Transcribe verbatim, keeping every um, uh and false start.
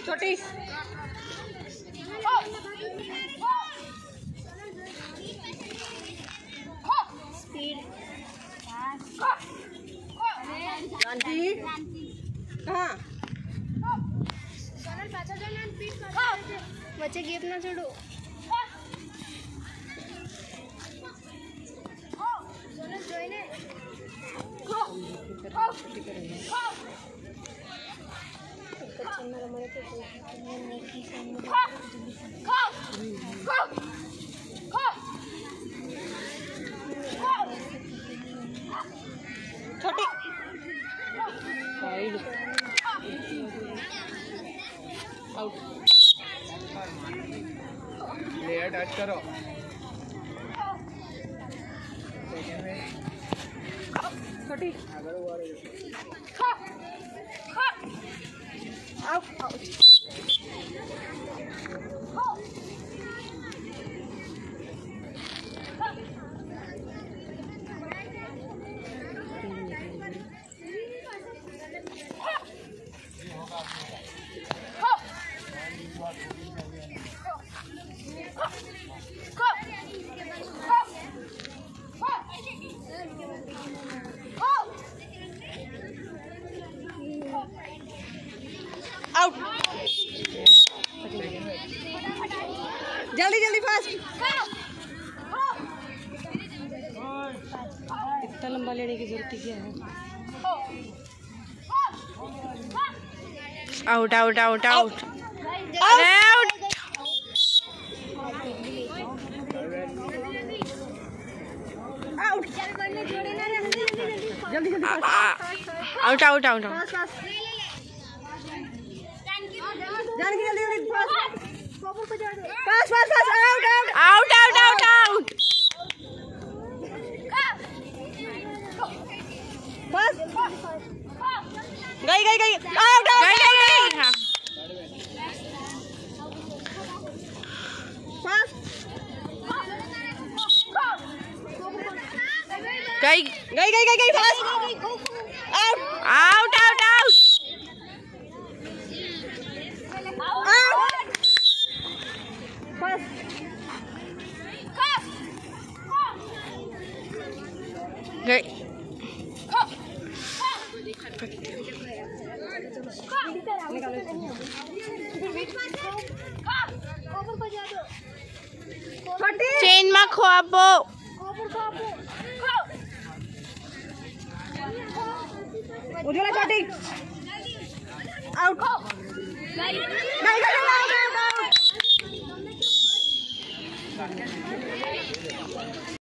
छोटी स्पीड क्रांति कहाँ बच्चे गेप ना छोड़ो। छोटी आउट प्लेयर टच करो। छोटी आउट आउट आउट जल्दी जल्दी फास्ट इतना लंबा लेने की जरूरत क्या है। Out out out out out जल्दी जल्दी आउट आउट आउट जल्दी जल्दी fast fast fast out out out out out fast गई गई गई आउट गई गई गई हाँ फास्ट गई गई गई गई गई fast out out out out out fast गई चेन में खोआबो उजला छोटी आउट नहीं नहीं